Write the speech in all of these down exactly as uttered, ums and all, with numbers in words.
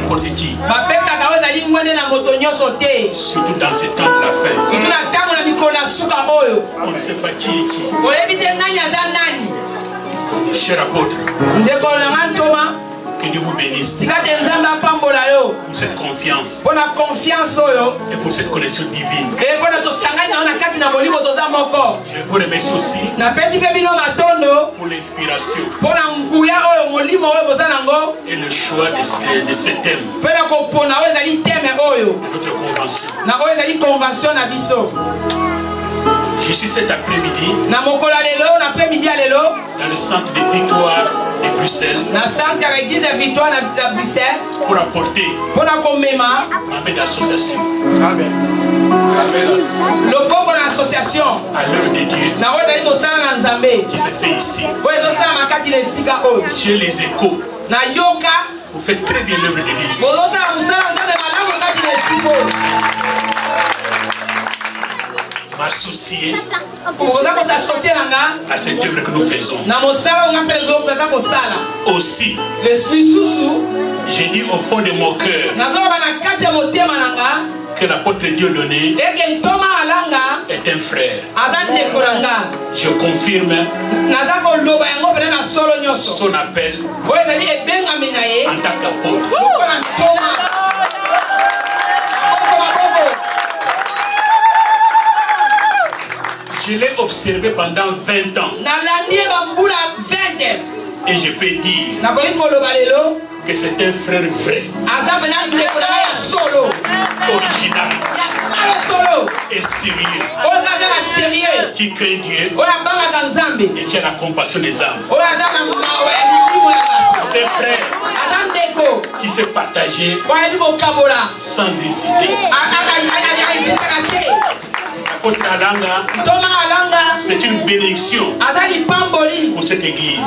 n'importe qui. Surtout dans ces temps de la fête. On ne sait pas qui est qui. Cher apôtre, que Dieu vous bénisse pour cette confiance et pour cette connexion divine. Je vous remercie aussi pour l'inspiration et le choix de ce, de ce thème de notre convention. Je suis cet après-midi dans le centre de victoire de Bruxelles pour apporter ma main d'association à l'œuvre de Dieu qui se fait ici. J'ai les échos. Vous faites très bien l'œuvre de l'Église. M'associer à cette œuvre que nous faisons. Aussi, j'ai dit au fond de mon cœur que l'apôtre Dieudonné est un frère. Je confirme son appel en tant qu'apôtre. Je l'ai observé pendant vingt ans. Et je peux dire que c'est un frère vrai, original et sérieux, qui craint Dieu et qui a la compassion des âmes. C'est un frère qui s'est partagé sans hésiter. C'est une bénédiction pour cette église.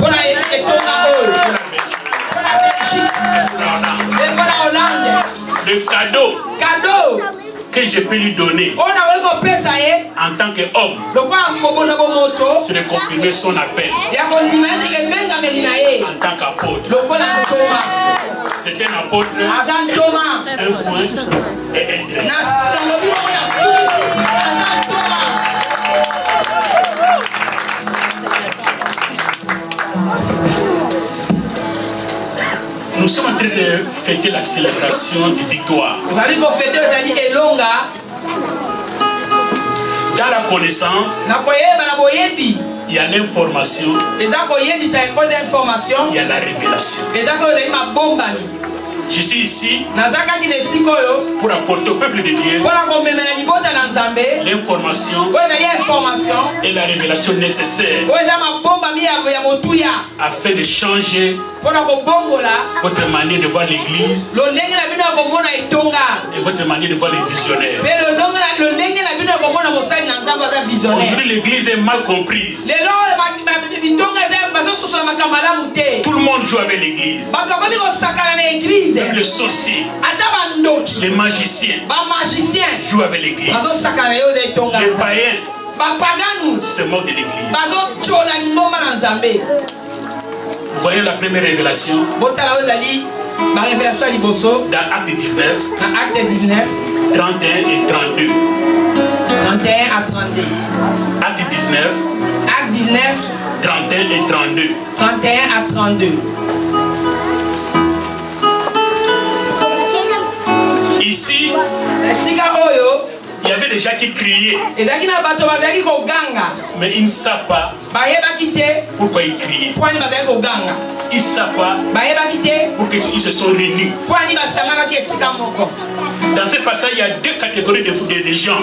Le cadeau que je peux lui donner en tant qu'homme, c'est de confirmer son appel en tant qu'apôtre. C'est un apôtre, un point et un trait. Nous sommes en train de fêter la célébration de victoire. Dans la connaissance, il y a l'information, il y a la révélation. Je suis ici pour apporter au peuple de Dieu l'information et la révélation nécessaire afin de changer votre manière de voir l'église et votre manière de voir les visionnaires. Aujourd'hui, l'église est mal comprise. Tout le monde joue avec l'église. Même les sorciers, les magiciens jouent avec l'église. Les païens se moquent de l'église. Vous voyez la première révélation dans Acte dix-neuf, trente et un et trente-deux. trente et un à trente-deux. Acte dix-neuf, Acte dix-neuf, trente et un et trente-deux. trente et un à trente-deux. Ici, il y avait des gens qui criaient, mais ils ne savent pas pourquoi ils criaient. Ils ne savent pas pourquoi ils se sont réunis. Dans ce passage, il y a deux catégories de, de, de gens.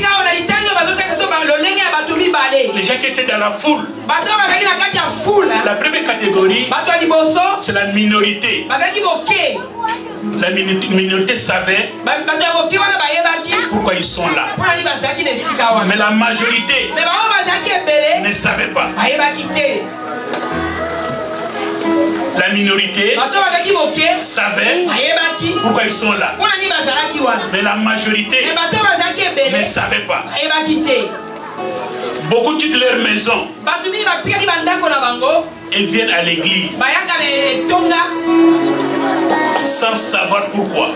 Les gens qui étaient dans la foule. La première catégorie, c'est la minorité. La minorité savait pourquoi ils sont là. Mais la majorité ne savait pas. La minorité savait pourquoi ils sont là. Mais la majorité ne savait pas. Beaucoup quittent leur maison et viennent à l'église sans savoir pourquoi.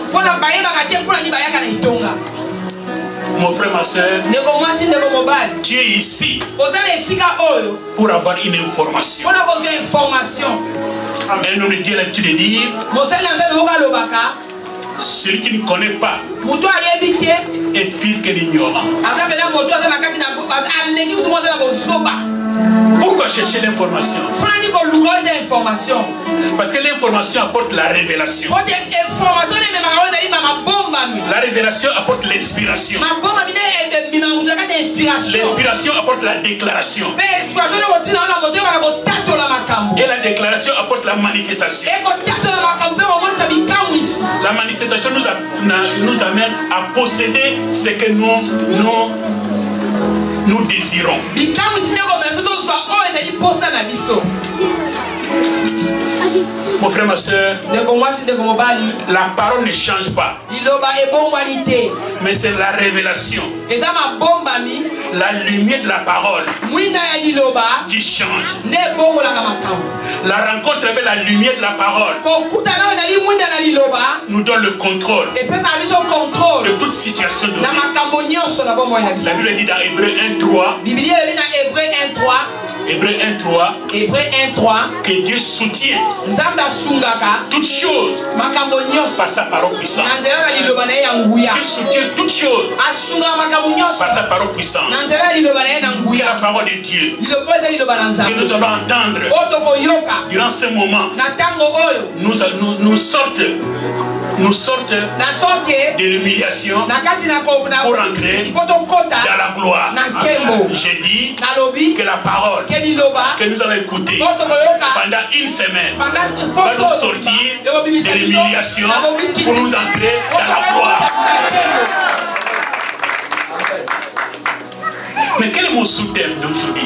Mon frère, ma soeur, tu es ici pour avoir une information. Un homme de Dieu a l'habitude de dire, celui qui ne connaît pas est pire que l'ignorant. Pourquoi chercher l'information? Parce que l'information apporte la révélation. La révélation apporte l'inspiration. L'inspiration apporte la déclaration. Et la déclaration apporte la manifestation. La manifestation nous, a, nous amène à posséder ce que nous, nous, nous désirons. Mon frère, ma soeur, la parole ne change pas. Mais c'est la révélation, la lumière de la parole qui change. La rencontre avec la lumière de la parole nous donne le contrôle de toute situation de vie. La Bible dit dans Hébreux un trois, Hébreux un trois, que Dieu soutient toutes choses par sa parole puissante. Dieu soutient toutes choses par sa parole puissante. C'est la parole de Dieu que nous allons entendre durant ce moment. Nous, nous, nous sortent nous sortent de l'humiliation pour entrer dans la gloire. J'ai dit que la parole que nous allons écouter pendant une semaine va nous sortir de l'humiliation pour nous entrer dans la gloire. Mais quel est mon sous-thème d'aujourd'hui?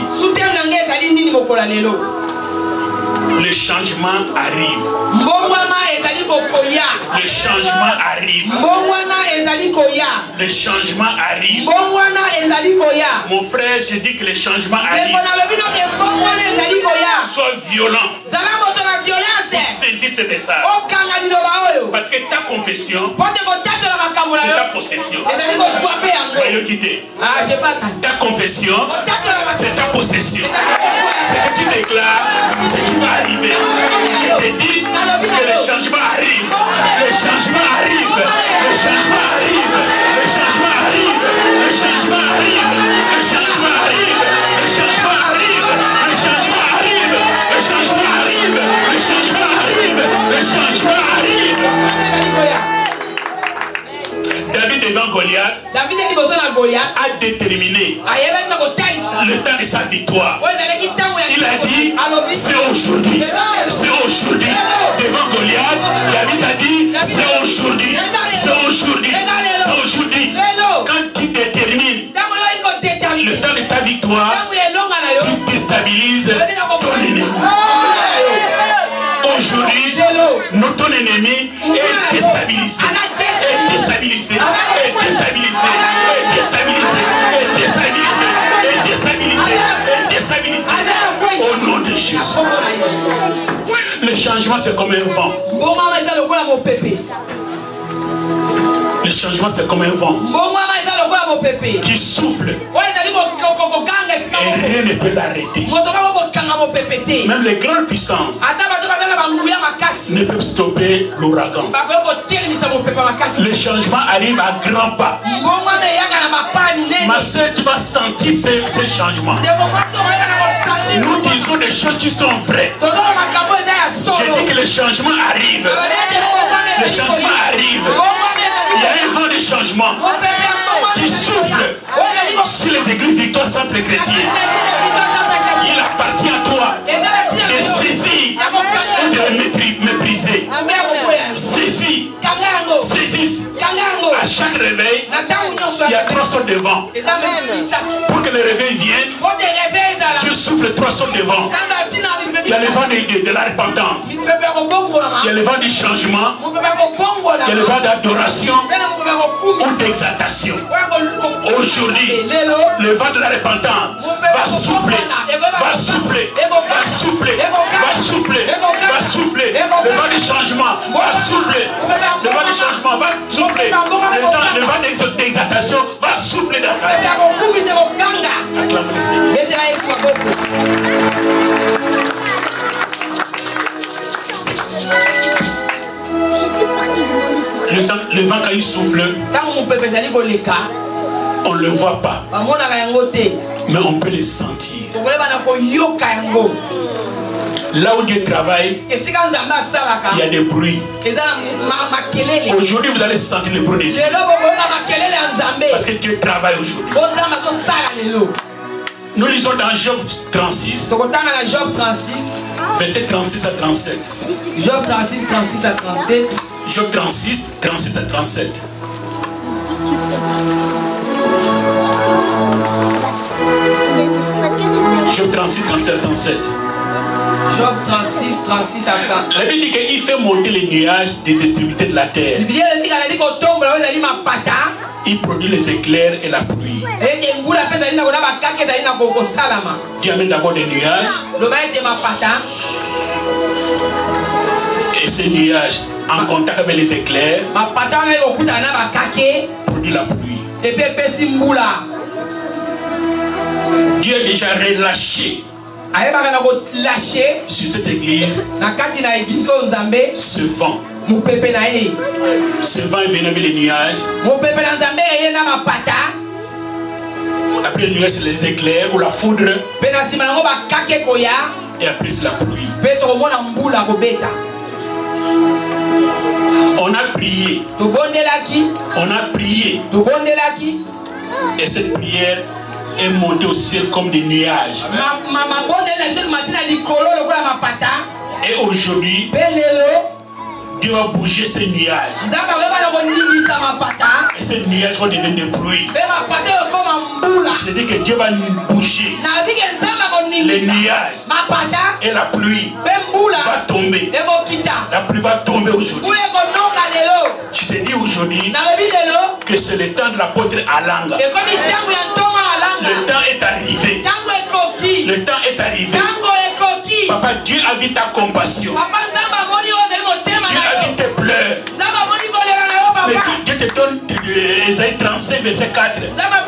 Le changement arrive. Le changement arrive. Le changement arrive. Mon frère, je dis que le changement arrive. Sois violent pour saisir ce message. Parce que ta confession, c'est ta possession. Voyons quitter. Ta confession, c'est ta possession. Ce que tu déclares, c'est qui va arriver. Je te dis que le changement arrive. Le changement arrive. Le changement arrive. Le changement arrive. Le changement arrive. Le changement arrive. Le changement arrive. Le changement arrive. Le changement arrive. Le changement arrive. Le changement arrive. David devant Goliath a déterminé le temps de sa victoire. Il a dit, c'est aujourd'hui. C'est aujourd'hui. Devant Goliath, David a dit, c'est aujourd'hui. C'est aujourd'hui. C'est aujourd'hui. Quand tu détermines le temps de ta victoire, tu déstabilises ton ennemi. Aujourd'hui, notre ennemi est déstabilisé. Est déstabilisé. Est déstabilisé. Est déstabilisé. Est déstabilisé. Est déstabilisé. Est déstabilisé. Au nom de Jésus. Le changement, c'est comme un vent. Le changement, c'est comme un vent qui souffle. Et rien ne peut l'arrêter. Même les grandes puissances ne peuvent stopper l'ouragan. Le changement arrive à grands pas. Ma soeur, tu vas sentir ce, ce changement. Nous disons des choses qui sont vraies. Je dis que le changement arrive. Le changement arrive. Il y a un vent de changement qui souffle sur les églises Victoire Simple Chrétien. Il appartient à toi de saisir ou de mépriser. Saisis, saisis. À chaque réveil, il y a trois sortes de vents. Pour que le réveil vienne, Dieu souffle trois sortes de vents. Il y a le vent de, de, de la repentance. Il y a le vent du changement. Il y a le vent d'adoration ou d'exaltation. Aujourd'hui, le vent de la repentance va souffler, va souffler, va souffler, va souffler, va souffler. Le vent du changement va souffler. Le vent du changement va souffler. Le vent d'exaltation va souffler dans ta vie. Acclame le Seigneur. Le vent, le vent quand il souffle, on ne le voit pas, mais on peut le sentir. Là où Dieu travaille, il y a des bruits. Aujourd'hui, vous allez sentir le bruit de Dieu. Parce que Dieu travaille aujourd'hui. Nous lisons dans Job trente-six, verset trente-six à trente-sept. Job trente-six, trente-six à trente-sept. Job trente-six, trente-six à trente-sept. Job trente-six, trente-sept à trente-sept. Job trente-six, trente-six à trente-sept. La Bible dit qu'il fait monter les nuages des extrémités de la terre. Il produit les éclairs et la pluie. Dieu amène d'abord des nuages. Et ces nuages, en contact avec les éclairs, produit la pluie. Dieu a déjà relâché sur cette église ce vent. Ce vent est venu avec les nuages. Après les nuages, c'est les éclairs ou la foudre. Et après c'est la pluie. On a prié. On a prié. Et cette prière est montée au ciel comme des nuages. Et aujourd'hui, Dieu va bouger ces nuages. Et ces nuages vont devenir des pluies. Je dis que Dieu va bouger les nuages. Et la pluie va tomber. La pluie va tomber aujourd'hui. Je te dis aujourd'hui que c'est le temps de l'apôtre Alanga. Le temps est arrivé. Le temps est arrivé. Papa, Dieu a vu ta compassion. Dieu a vu tes pleurs. Mais Dieu te donne Ésaïe trente-cinq, verset quatre.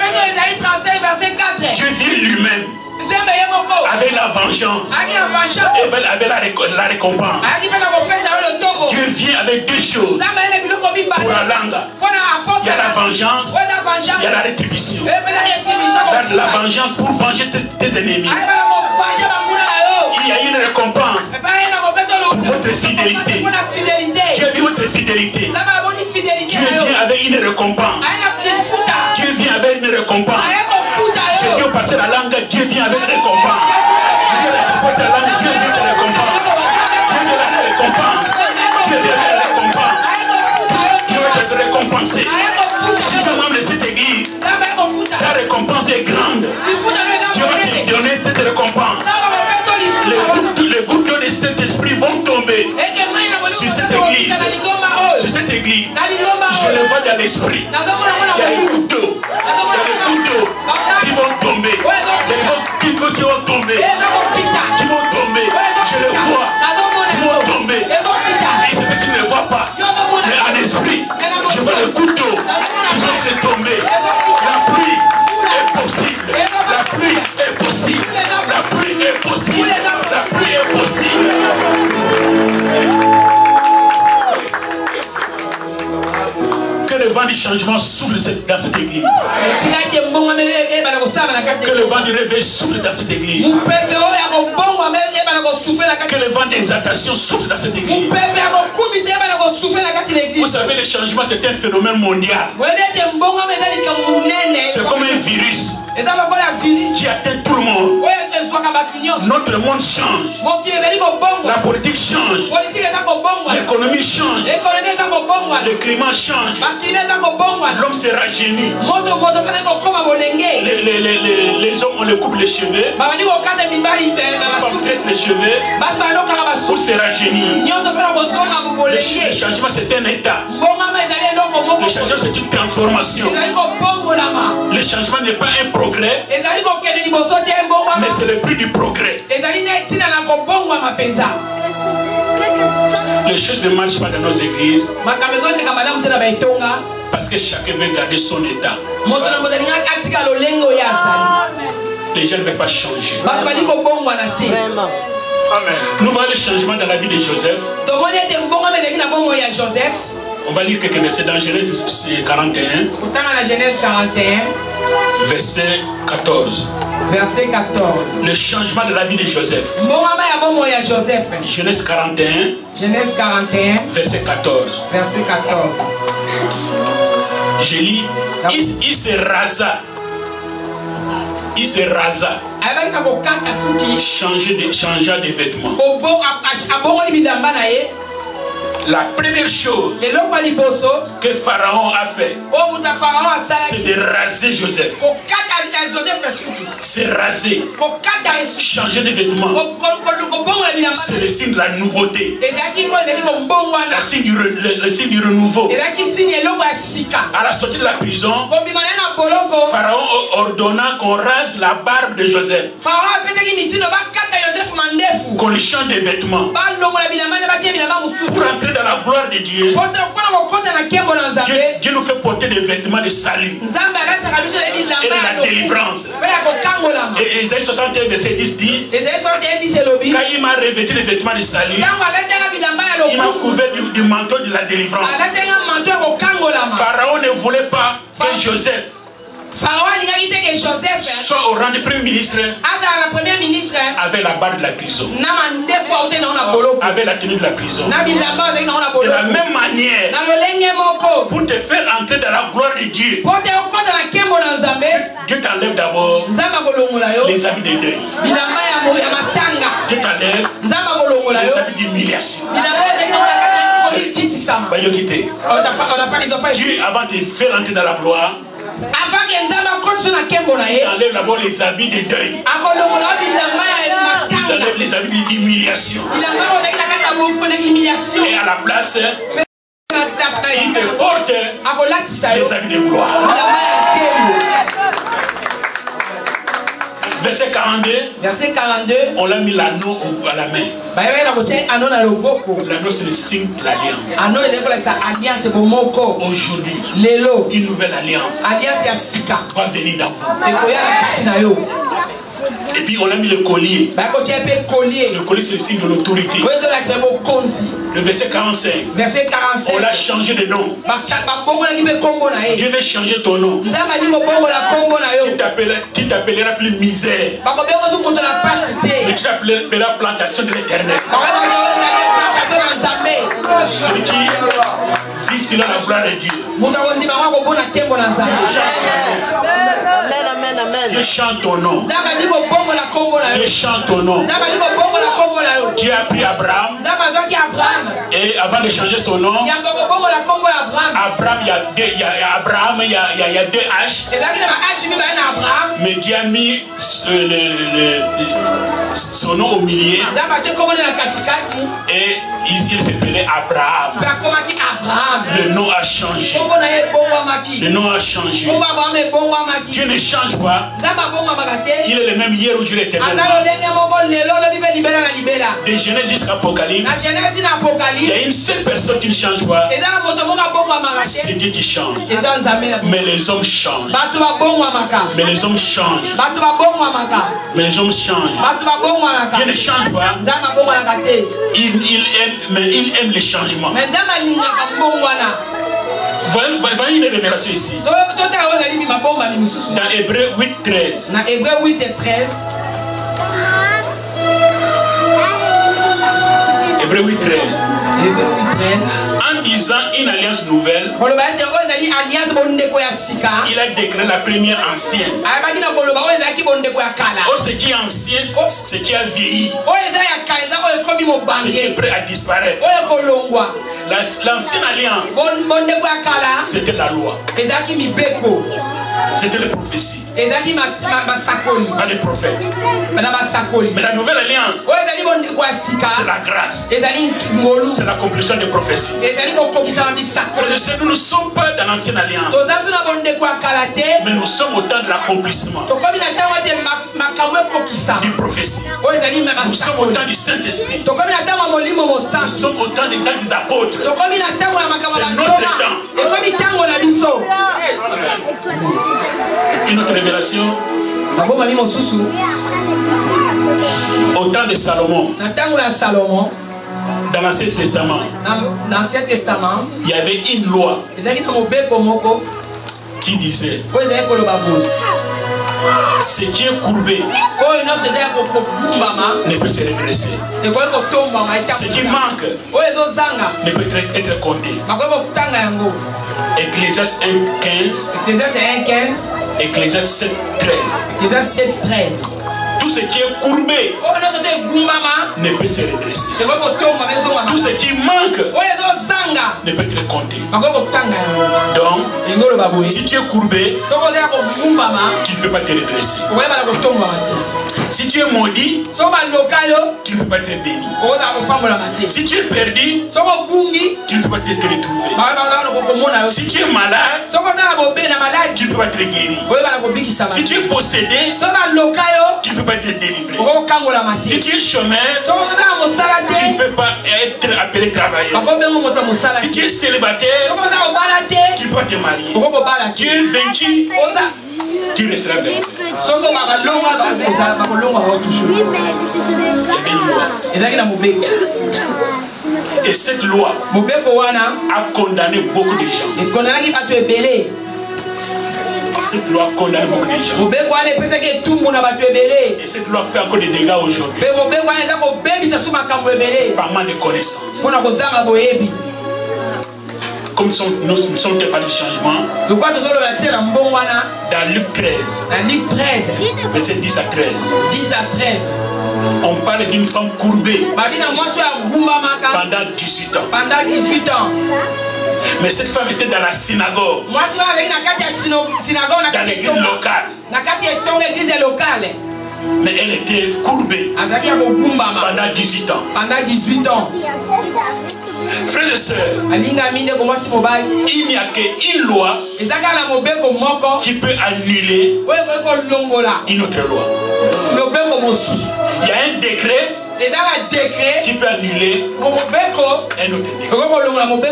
Dieu vit lui-même avec la vengeance et avec la, la récompense. Dieu vient avec deux choses. Pour Alanga, il y a la vengeance, il y a la rétribution. Dans la vengeance pour venger tes, tes ennemis. Il y a une récompense pour votre fidélité. Dieu vient votre fidélité. Dieu vient avec une récompense. Dieu vient avec une récompense. Je dis au pasteur la langue, Dieu vient avec une récompense. Je dis à la la langue, Dieu vient avec une récompense. Dieu vient avec une récompense. Dieu vient avec une récompense. Dieu va te récompenser. Si tu es membre de cette église, ta récompense est grande. Dieu va te donner cette récompense. Les gouttes d'eau de cet esprit vont tomber sur cette église. Sur cette église. Je le vois dans l'esprit. Il y a des gouttes d'eau. Il y a des gouttes d'eau qui vont tomber. Il y a des gouttes d'eau qui vont tomber. Qui vont tomber. Je le vois. Qui vont tomber. Et c'est que tu ne le vois pas. Mais en esprit, je vois les gouttes d'eau qui vont tomber. La pluie est possible. La pluie est possible. La pluie est possible. La pluie est possible. Que le vent du changement souffle dans cette église. Que le vent du réveil souffle dans cette église. Que le vent d'exaltation souffle dans cette église. Vous savez, le changement c'est un phénomène mondial. C'est comme un virus qui atteint tout le monde. Notre monde change. La politique change. L'économie change. Le climat change. L'homme se rajeunit. Les, les, les, les, les les hommes, on les coupe les cheveux. Les femmes tressent les cheveux pour se rajeunir. Le changement, c'est un état. Le changement, c'est une transformation. Le changement n'est pas un progrès, mais c'est le prix du progrès. Les choses ne marchent pas dans nos églises parce que chacun veut garder son état. Les gens ne veulent pas changer. Nous voyons le changement dans la vie de Joseph. On va lire quelques versets dans Genèse quarante et un. Genèse quarante et un. Verset quatorze. Verset quatorze. Le changement de la vie de Joseph. Genèse quarante et un. Genèse quarante et un. Verset quatorze. Verset quatorze. Je lis. Il, il se rasa. Il se rasa. Changer de, changea de vêtements. La première chose que Pharaon a fait, c'est de raser Joseph. C'est raser. Changer de vêtements. C'est le signe de la nouveauté. Le signe du, le, le signe du renouveau. À la sortie de la prison, Pharaon ordonna qu'on rase la barbe de Joseph. Qu'on lui change de vêtements. Pour entrer dans la gloire de Dieu, Dieu, Dieu nous fait porter des vêtements de salut et de la délivrance. Et Isaïe soixante et un verset dix dit, quand il m'a revêtu des vêtements de salut, il m'a couvert du, du manteau de la délivrance. Pharaon ne voulait pas que Joseph soit au rang de premier ministre avec la barre de la prison, avec la tenue de la prison. De la même manière, pour te faire entrer dans la gloire de Dieu, Dieu t'enlève d'abord les habits de deuil. Dieu t'enlève les habits d'humiliation. Dieu, avant de te faire entrer dans la gloire, il enlève d'abord les habits de deuil. Il enlève les habits d'humiliation. Et à la place, il te porte les habits de gloire. Verset quarante-deux. Verset quarante-deux. On l'a mis l'anneau à la main. L'anneau, c'est le signe de l'alliance. Aujourd'hui, une nouvelle alliance va venir dans vous. Et puis on a mis le collier. Le collier, c'est le signe de l'autorité. Le verset quarante-cinq. Verset quarante-cinq. On l'a changé de nom. Dieu veut changer ton nom. Tu t'appelleras plus misère. Mais tu t'appelleras plantation de l'éternel. Celui qui vit sur la gloire de Dieu. Dieu chante ton nom. Dieu chante ton nom. Dieu a pris Abraham. Et avant de changer son nom, Abraham, il y a deux, il y a Abraham, il y a, il y a, il y a deux H. Mais Dieu a mis euh, le, le, le, son nom au milieu. Et il, il s'appelait Abraham. Le nom a changé. Le nom a changé. Dieu ne change pas. Il est le même hier, aujourd'hui, éternellement. De Genèse jusqu'à Apocalypse, il y a une seule personne qui ne change pas. C'est Dieu qui change. Mais les hommes changent. Mais les hommes changent. Mais les hommes changent. Dieu ne change pas. Il, il aime, mais il aime les changements. Voyez une révélation ici. Dans Hébreu huit, treize. Dans Hébreu huit et treize. Hébreu huit, treize. Hébreu huit, treize. En disant une alliance nouvelle, il a déclaré la première ancienne. Oh, ce qui est ancien, ce qui a vieilli, ce qui est prêt à disparaître. L'ancienne alliance, c'était la loi. C'était les prophéties. Pas des prophètes. Mais la nouvelle alliance, c'est la grâce. C'est l'accomplissement des prophéties. Nous ne sommes pas dans l'ancienne alliance. Mais nous sommes au temps de l'accomplissement du prophétie. Nous sommes au temps du Saint-Esprit. Nous sommes au temps des actes des apôtres. C'est notre temps. Une autre révélation. Au temps de Salomon, dans l'Ancien Testament, il y avait une loi qui disait ce qui est courbé ne peut se redresser. Ce qui manque ne peut être compté. Ecclésiaste un quinze, Ecclésiaste sept treize. Tout ce qui est courbé ne peut se redresser. Tout ce qui manque ne peut être compté. Donc, si tu es courbé, tu ne peux pas te redresser. Si tu es maudit, tu ne peux pas être béni. Si tu es perdu, tu ne peux pas te retrouver. Si tu es malade, tu ne peux pas être guéri. Si tu es possédé, tu ne peux pas être délivré. Si tu es chômeur, tu ne peux pas être appelé travailleur. Si tu es célibataire, tu ne peux pas te marier. Tu es vaincu, tu resteras vaincu. Et cette loi a condamné beaucoup de gens. Cette loi condamne beaucoup de gens. Et cette loi fait encore des dégâts aujourd'hui. Par manque de connaissances. Comme nous sommes, nous sommes pas de changement. Dans Luc treize, verset dix à treize. On parle d'une femme courbée pendant dix-huit ans. Pendant dix-huit ans. Mais cette femme était dans la synagogue. Dans l'église locale. Mais elle était courbée pendant dix-huit ans. Pendant dix-huit ans. Frères et sœurs, il n'y a qu'une loi qui peut annuler une autre loi. Il y a un décret qui peut annuler un autre décret.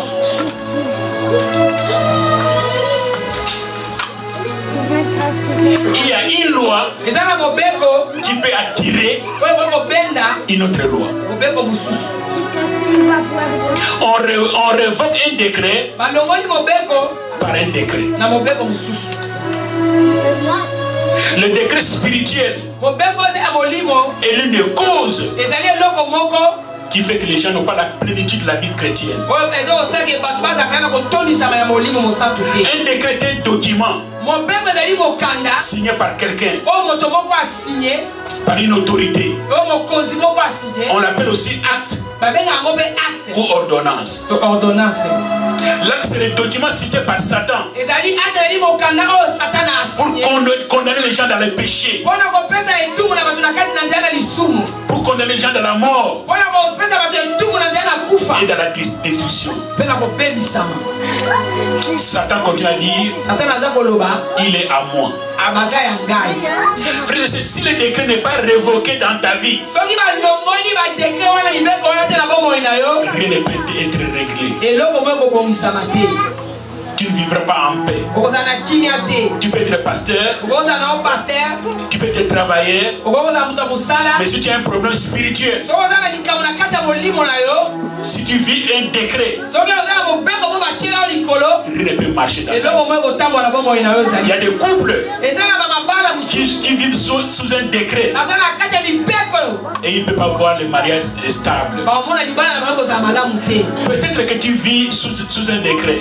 Il y a une loi qui peut attirer une autre loi. On, re, on révoque un décret par un décret. Le décret spirituel est l'une des causes qui fait que les gens n'ont pas la plénitude de la vie chrétienne. Un décret est un document signé par quelqu'un, par une autorité. On l'appelle aussi acte ou ordonnance. L'acte, c'est le document cité par Satan pour condamner les gens dans le péché, pour condamner les gens dans la mort et dans la destruction. Satan continue à dire, il est à moi. Frère, si le décret n'est pas révoqué dans ta vie, rien ne peut être réglé. Tu ne vivras pas en paix. Tu peux être pasteur, tu peux être travailleur, mais si tu as un problème spirituel, si tu vis un décret, rien ne peut marcher dans ta vie. Il y a des couples qui, qui vivent sous, sous un décret. Et il ne peut pas voir le mariage stable. Peut-être que tu vis sous, sous un décret.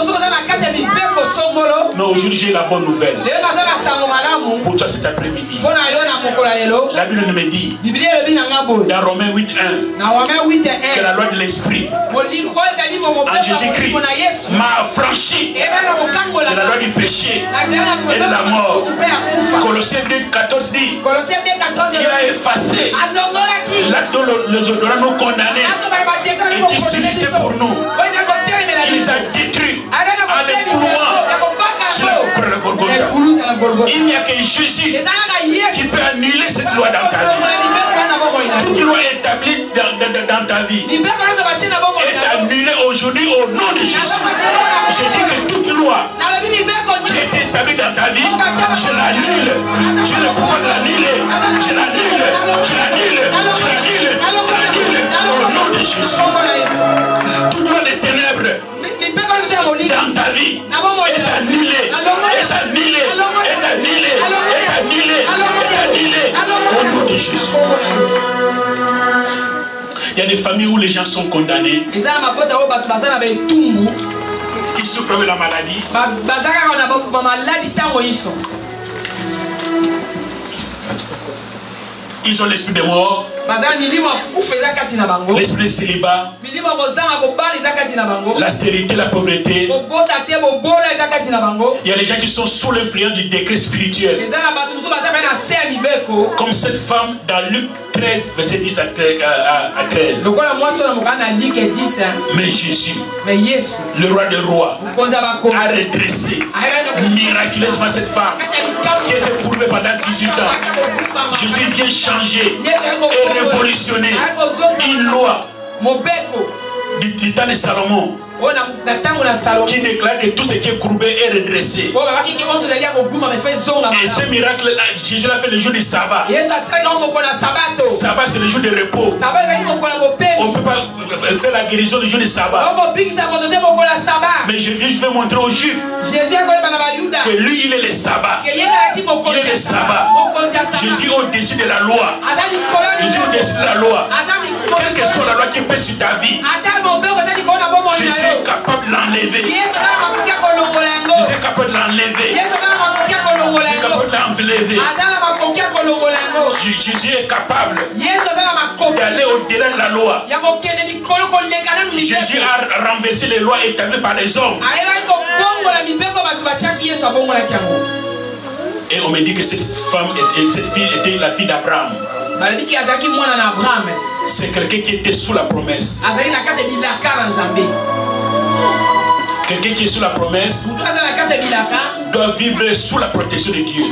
Mais aujourd'hui j'ai la bonne nouvelle. Pour toi cet après-midi. La Bible nous me dit dans Romains huit un que la loi de l'esprit en Jésus-Christ m'a affranchi de la loi du péché et de la mort. Colossiens deux quatorze dit il a effacé l'acte dont les odorants nous condamnaient et qui subsistait pour nous. Il les a détruits en les clouant sur la croix de Golgotha. Il n'y a que Jésus qui peut annuler cette loi dans ta vie. Toute loi établie dans, dans, dans ta vie est annulée aujourd'hui au nom de Jésus. Je dis que toute loi qui est établie dans ta vie, je l'annule. Je le pouvoir de l'annuler. Je l'annule. Je l'annule. Je l'annule. Je l'annule au nom de Jésus. Toute loi des ténèbres dans ta vie est annulée. Est annulée. Est annulée. Est annulée. Est annulée au nom de Jésus. Il y a des familles où les gens sont condamnés. Ils souffrent de la maladie. Ils ont l'esprit de mort, l'esprit de célibat, la stérilité, la pauvreté. Il y a les gens qui sont sous l'influence du décret spirituel. Comme cette femme dans Luc treize, verset dix à treize. Mais Jésus, le roi des rois, a redressé miraculeusement cette femme qui était pourvue pendant dix-huit ans. Jésus vient changer et révolutionner une loi du temps de Salomon qui déclare que tout ce qui est courbé est redressé. Et ce miracle, Jésus l'a fait le jour du sabbat. Sabbat, c'est le jour de repos. On ne peut pas faire la guérison le jour du sabbat. Mais je viens, je vais montrer aux Juifs que lui, il est le sabbat. Il est le sabbat. Jésus est au-dessus de la loi. Jésus est au-dessus de la loi. Quelle que soit la loi qui pèse sur ta vie, Jésus est capable de l'enlever. Jésus est capable de l'enlever. Il est capable de l'enlever. Jésus est capable d'aller au-delà de la loi. Jésus a renversé les lois établies par les hommes. Et on me dit que cette femme, cette fille était la fille d'Abraham. C'est quelqu'un qui était sous la promesse. Quelqu'un qui est sous la promesse doit vivre sous la protection de Dieu.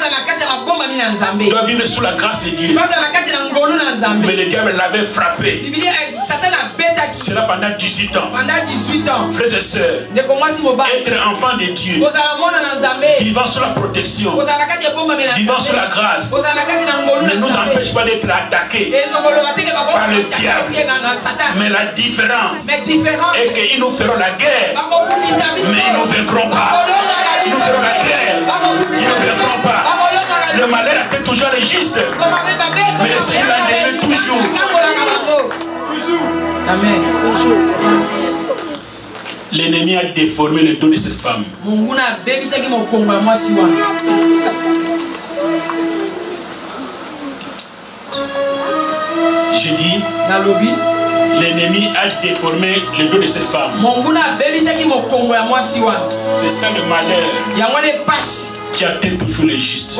Doit vivre sous la grâce de Dieu. Mais le diable l'avait frappé. Cela pendant dix-huit ans. Frères et sœurs, être enfant de Dieu, vivant sous la protection, vivant sous la grâce, ne nous empêche pas d'être attaqués par le diable. Mais la différence est qu'ils nous feront la guerre, mais ils ne nous vaincront pas. Ils nous feront la guerre, ils ne nous vaincront pas. Le malheur attend toujours les justes, mais le Seigneur l'a donné toujours. Amen. L'ennemi a déformé le dos de cette femme. J'ai dit, l'ennemi a déformé le dos de cette femme. C'est ça le malheur qui atteint toujours les justes.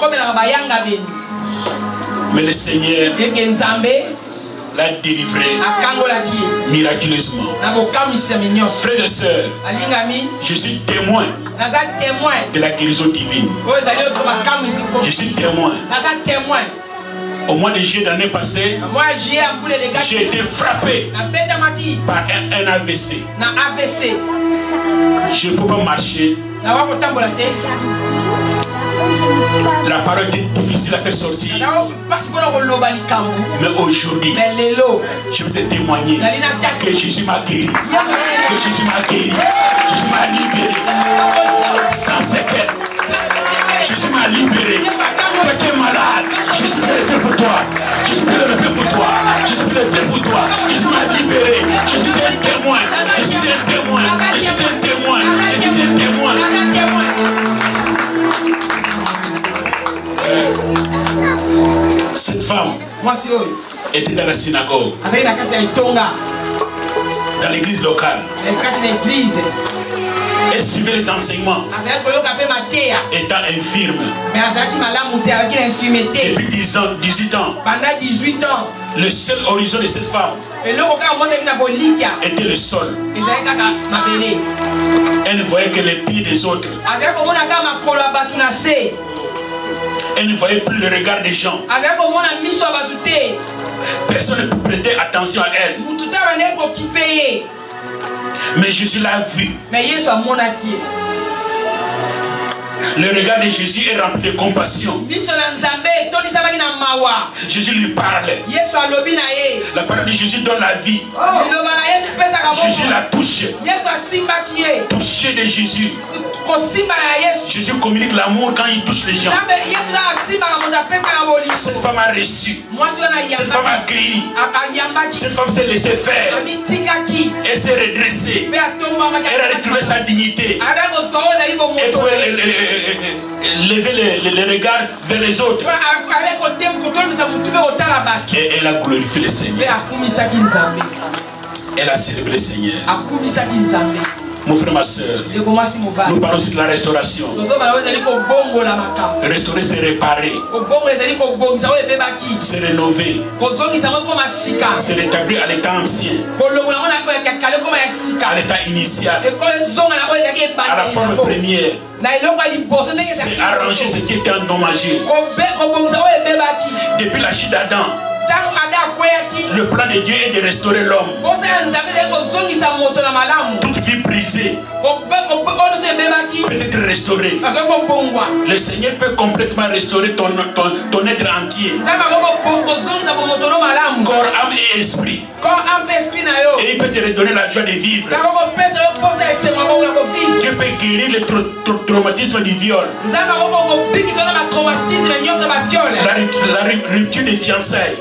Mais le Seigneur l'a délivré miraculeusement. Frères et sœurs, je suis témoin de la guérison divine. Je suis témoin. Au mois de juillet de l'année passée, j'ai été frappé par un, un A V C. Je ne peux pas marcher. La parole était difficile à faire sortir. Mais aujourd'hui, je peux te témoigner que Jésus m'a guéri. Que Jésus m'a guéri. Jésus m'a libéré. Sans séquelles. Jésus m'a libéré. Quelqu'un m'a Cette femme était dans la synagogue, dans l'église locale. Elle suivait les enseignements, étant infirme. Depuis dix ans, dix-huit ans, le seul horizon de cette femme était le sol. Elle ne voyait que les pieds des autres. Elle ne voyait plus le regard des gens. Personne ne prêtait attention à elle. Mais Jésus l'a vu. Le regard de Jésus est rempli de compassion. Jésus lui parle. La parole de Jésus donne la vie. Jésus la touche. Touché de Jésus. Jésus communique l'amour quand il touche les gens. Cette femme a reçu. Cette femme a accueilli. Cette femme s'est laissée faire. Elle s'est redressée. Elle a retrouvé sa dignité. Elle pouvait lever les, les regards vers les autres. Et elle a glorifié le Seigneur. Elle a célébré le Seigneur. Mon frère, ma soeur, nous parlons aussi de la restauration. Restaurer, c'est réparer, c'est rénover, c'est rétablir à l'état ancien, à l'état initial, à la forme première. C'est arranger ce qui était endommagé. Depuis la chute d'Adam, le plan de Dieu est de restaurer l'homme. Toute vie brisée peut être restaurée. Le Seigneur peut complètement restaurer ton, ton, ton être entier. Corps, âme et esprit. Et il peut te redonner la joie de vivre. Dieu peut guérir le tra tra traumatisme du viol. La, la rupture des fiançailles.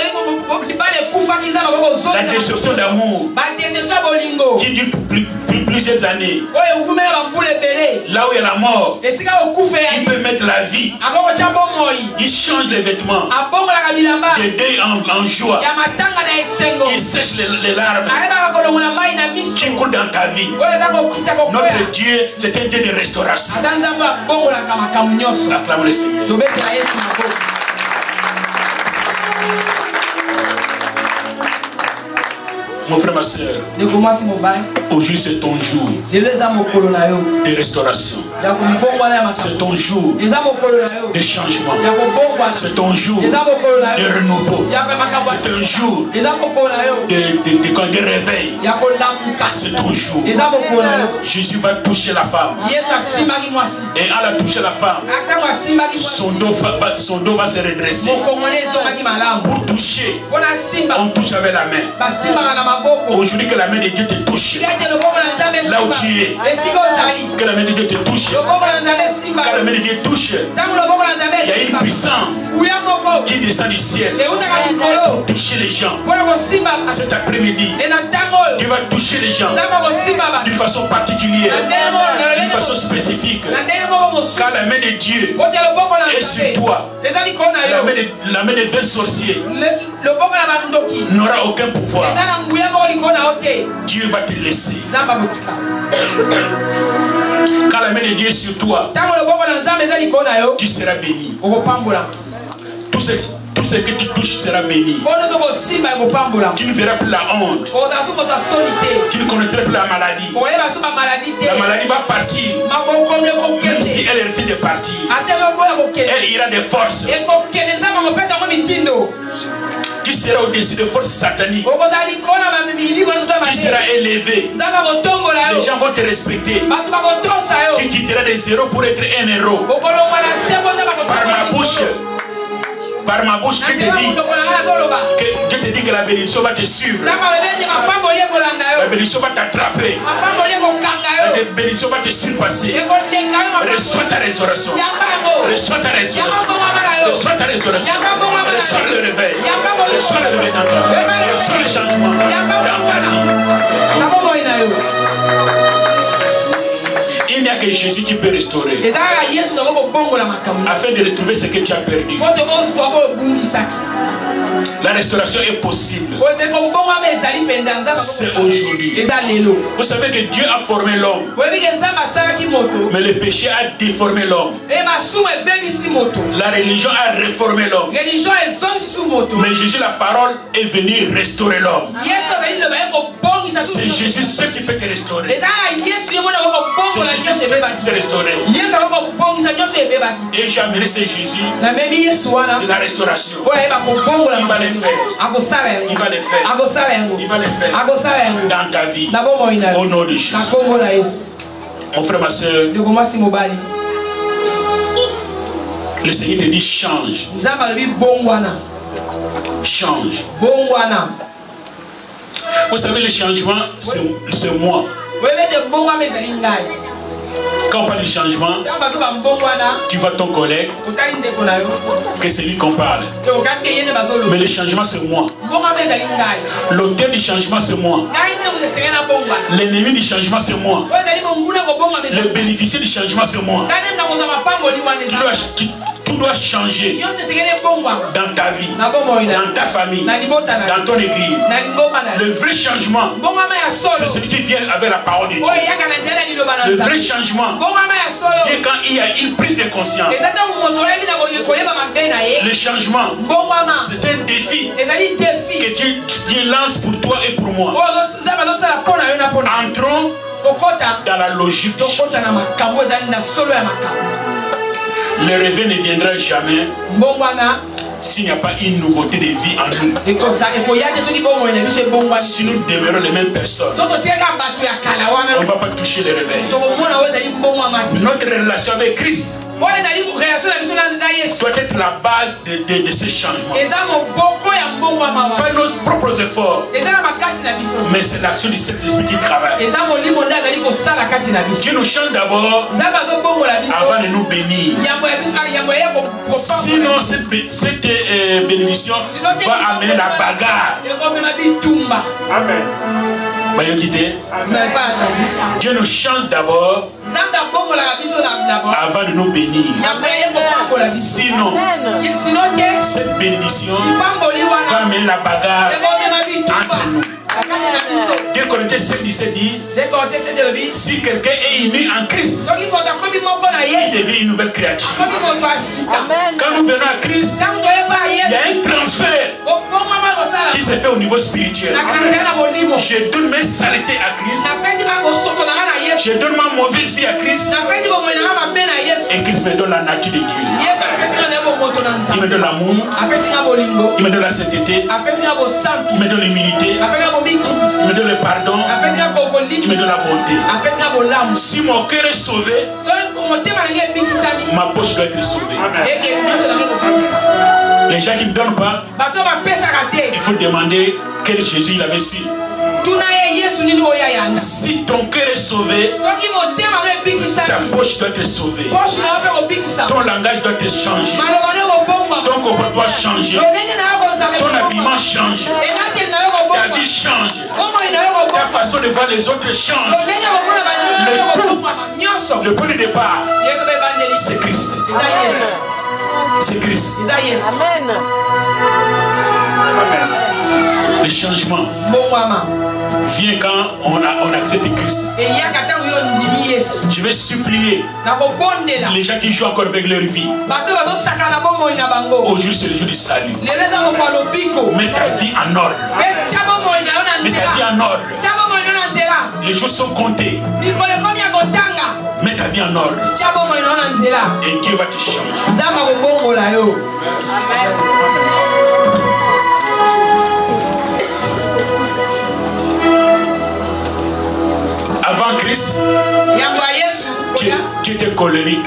La déception d'amour qui dure plus, plus, plusieurs années. Là où il y a la mort, il peut mettre la vie. Il change les vêtements de deuil en, en joie. Il sèche les, les larmes qui coulent dans ta vie. Notre Dieu, c'est un Dieu de restauration. Acclamons le Seigneur. Mon frère, ma soeur, aujourd'hui c'est ton jour de restauration. C'est ton jour de changement. C'est ton jour de renouveau. C'est un jour de, de, de, de, de réveil. C'est ton jour. Jésus va toucher la femme. Et en la toucher la femme, son dos va, son dos va se redresser. Pour toucher, on touche avec la main. Aujourd'hui que la main de Dieu te touche. Là où tu es, que la main de Dieu te touche. Quand la main de Dieu touche, il y a une puissance qui descend du ciel pour toucher les gens. Cet après-midi, Dieu va toucher les gens d'une façon particulière, d'une façon spécifique. Quand la main de Dieu est sur toi, la main de, la main de vingt sorciers n'aura aucun pouvoir. Dieu va te laisser. Quand la main de Dieu est sur toi, tu seras béni. Tout ce, tout ce que tu touches sera béni. Tu ne verras plus la honte. Tu ne connaîtras plus la maladie. La maladie va partir. Même si elle refuse de partir, elle ira de force. Qui sera au-dessus de forces sataniques, qui sera élevé. Les gens vont te respecter. Tu quitteras des zéros pour être un héros. Par ma bouche, par ma bouche, Dieu te dit que, Dieu te dit que la bénédiction va te suivre. La bénédiction va t'attraper. La bénédiction va te surpasser. Reçois ta résurrection. Reçois ta résurrection. Reçois ta résurrection. Reçois le réveil. Reçois le réveil dans ta vie. Reçois le changement dans ta vie. il n'y a que Jésus qui peut restaurer. Afin de retrouver ce que tu as perdu. La restauration est possible. C'est aujourd'hui. Vous savez que Dieu a formé l'homme, mais le péché a déformé l'homme. La religion a réformé l'homme, mais Jésus, la parole, est venu restaurer l'homme. C'est Jésus seul qui peut te restaurer. C'est Jésus seul qui peut te restaurer. Et j'ai amené ce Jésus de la restauration. Il va le faire. Il va le faire. Il va le faire dans ta vie. Au nom de Jésus. Mon frère, ma soeur, le Seigneur te dit change. Change. Vous savez, le changement, c'est moi. Quand on parle de changement, tu vois ton collègue, que c'est lui qu'on parle. Mais le changement, c'est moi. L'auteur du changement, c'est moi. L'ennemi du changement, c'est moi. Le bénéficiaire du changement, c'est moi. Tout doit changer dans ta vie, dans ta famille, dans ton église. Le vrai changement, c'est celui qui vient avec la parole de Dieu. Le vrai changement vient quand il y a une prise de conscience. Le changement, c'est un défi que Dieu, Dieu lance pour toi et pour moi. Entrons dans la logique. Le réveil ne viendra jamais s'il n'y a pas une nouveauté de vie en nous. Si nous demeurons les mêmes personnes, on ne va pas toucher le réveil. Notre relation avec Christ doit être la base de, de, de ce changement. Pas nos propres efforts, mais c'est l'action du Saint-Esprit qui travaille. Dieu nous change d'abord avant de nous bénir. Sinon, cette, cette euh, bénédiction va amener la bagarre. Amen. Dieu nous chante d'abord avant de nous bénir. Sinon, cette bénédiction va amener la bagarre entre nous. deux Corinthiens sept dix-sept dit: si quelqu'un est uni en Christ, il devient une nouvelle créature. Quand nous venons à Christ, il y a un transfert qui se fait au niveau spirituel. Je donne mes saletés à Christ, je donne ma mauvaise vie à Christ, et Christ me donne la nature de Dieu. Il me donne l'amour, il me donne la sainteté, il me donne l'humilité, il me donne le pardon, il me donne la bonté. Si mon cœur est sauvé, ma poche doit être sauvée. Les gens qui ne donnent pas, il faut demander quel Jésus il avait su. Si ton cœur est sauvé, ta poche doit être sauvée. Ton langage doit être changé. Ton comportement doit changer. Ton habillement change. Ta vie change. Ta façon de voir les autres change. Le tout, le point de départ, c'est Christ. C'est Christ. Amen. Amen. Le changement vient quand on, a, on accepte Christ. Je vais supplier les gens qui jouent encore avec leur vie. Aujourd'hui, c'est le jour du salut. Mets ta vie en ordre. Mets ta vie en ordre. Les jours sont comptés. Mets ta vie en ordre. Et Dieu va te changer. Amen. Avant Christ, tu, tu étais colérique,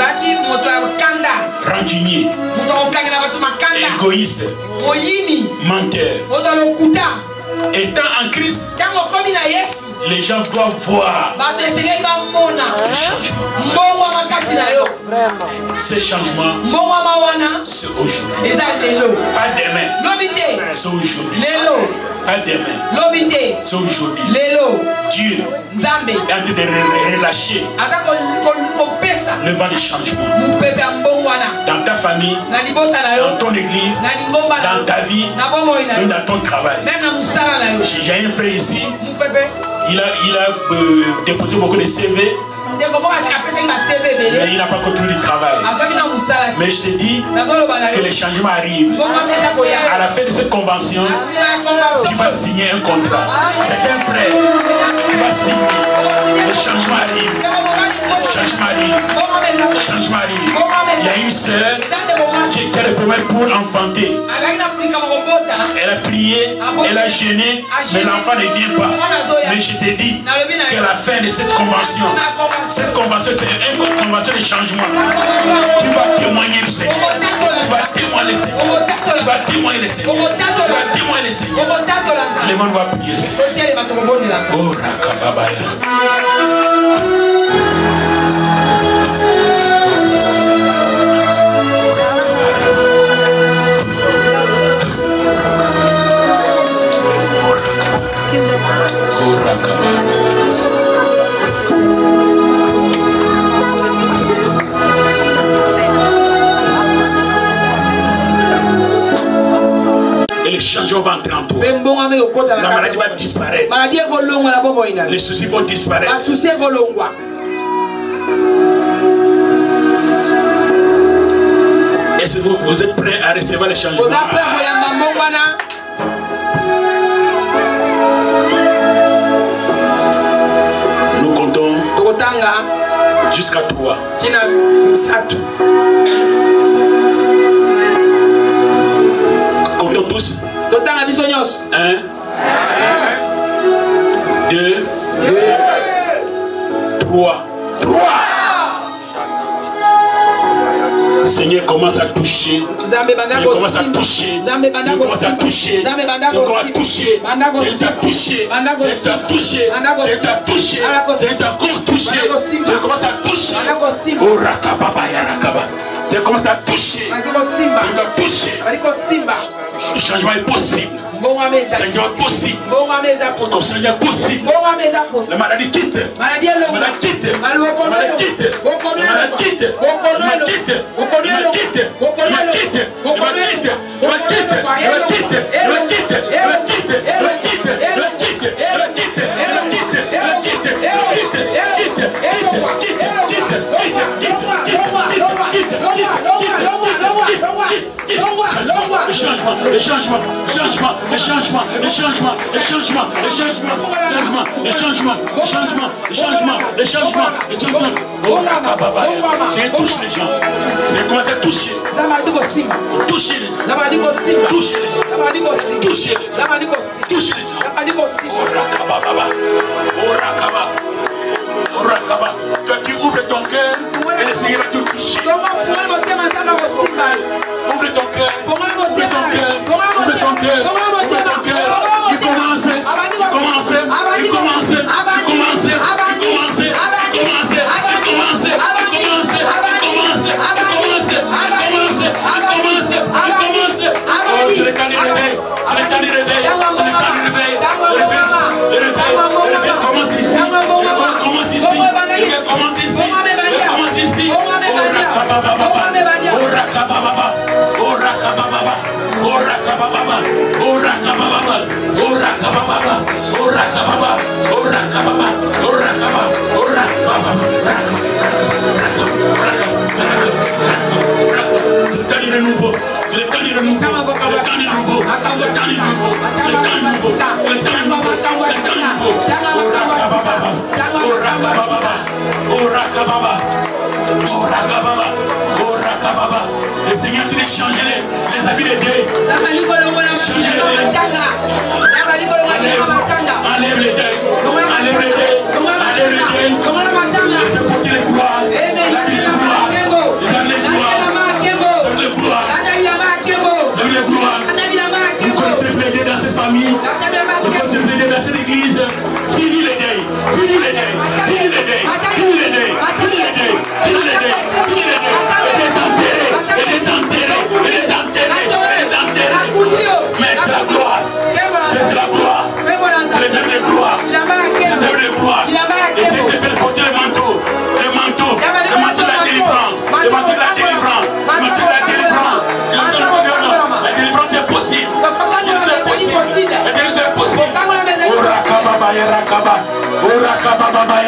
rancunier, égoïste, menteur. Étant en Christ, les gens doivent voir le changement. Ces changements c'est aujourd'hui. Pas demain. C'est aujourd'hui. Pas demain. C'est aujourd'hui. Dieu est en train de relâcher le vent du changement. Dans ta famille, dans ton église, dans ta vie, même dans ton travail. J'ai un frère ici, il a, il a euh, déposé beaucoup de C V. Mais il n'a pas continué le travail. Mais je te dis que les changements arrivent. À la fin de cette convention, tu vas signer un contrat. C'est un frère qui va signer. Les changements arrivent. Les changements arrivent. Les changements arrivent. Il y a une sœur qui, qui a le problème pour enfanter. Elle a prié, elle a gêné, mais l'enfant ne vient pas. Mais je te dis qu'à la fin de cette convention, cette convention, c'est une convention de changement. Tu vas témoigner le Seigneur. Tu vas témoigner le Seigneur. Tu vas témoigner le Seigneur. Tu vas témoigner le Seigneur. Les gens vont prier le Seigneur. Oh, Rakababaya. Oh, Rakababaya. Et le changement va entrer en toi. La maladie va disparaître. Les soucis vont disparaître. Est-ce que vous, vous êtes prêts à recevoir le changement? Nous comptons jusqu'à trois. Comptons tous. Un, deux, trois. Trois. Seigneur commence à toucher. Seigneur commence à toucher. Seigneur commence à toucher. Seigneur commence à toucher. Seigneur t'a touché. Seigneur t'a touché. Seigneur t'a touché. Seigneur t'a encore touché. Seigneur commence à toucher. Oh rakababa ya rakaba. Seigneur commence à toucher. Seigneur t'a touché. Le changement est possible. Seigneur est possible. Comme Seigneur est possible. La maladie quitte. La maladie quitte. La maladie quitte. La maladie quitte. La maladie quitte. La maladie quitte. La maladie quitte. La maladie quitte. La maladie quitte. La maladie quitte. La maladie quitte. La maladie quitte. La maladie quitte. La maladie quitte. La maladie quitte. La maladie quitte. La maladie quitte. La maladie quitte. La maladie quitte. Le changement, le changement, le changement, le changement, le changement, le changement, le changement, le changement, le changement, le changement, le changement, le changement. Oh, c'est touche les gens. C'est commencé à toucher. Toucher les gens. Toucher les gens. Toucher les gens. Toucher les gens. Oh, rakababa. Oh, rakaba. Oh, rakaba. Toi qui ouvres ton cœur et le Seigneur va te toucher. Ouvre ton cœur. Ouvre ton cœur. Ouvre ton cœur. Ouvre ton cœur. Il commence. Il commence. Il commence. Il commence. Il commence. Il commence. Il commence. Il commence. Il commence. Il commence. Il commence. Oh, c'est le temps du réveil. C'est le temps du réveil. C'est le temps du réveil. Le réveil. Le réveil commence ici. Le réveil commence ici. Le réveil commence ici. Le réveil commence ici. Oh, rakababa. Oh, rakababa. Oh, rakababa. Oh, rakababa. Oh, rakababa. Oh, rakababa. Oh, rakababa. Oh, rakababa. Oh, rakababa. C'est le temps du renouveau. C'est le temps du renouveau. Le temps du renouveau. Le temps du renouveau. Le temps du renouveau. Le temps du renouveau. Le temps du renouveau. Oh, rakababa. Oh, rakababa. Oh, rakababa. Oh, rakababa. Le Seigneur te dit changer les, les habits de deuil. Changer les deuils. Enlève les deuils. Enlève les deuils. Enlève les deuils. Je fais porter les gloires. Les gloires. Les gloires. Les gloires. Les gloires. Vous pouvez te plaider dans cette famille. Vous pouvez te plaider dans cette église. Finis les deuils. Finis les deuils. Finis les deuils. Finis les deuils. Finis les deuils. Finis les deuils. Finis les deuils. Elle est enterrée. Elle est enterrée.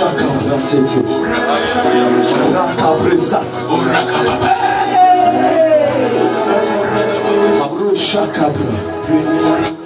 Shakabra City. Rakabrizat. Shakabra.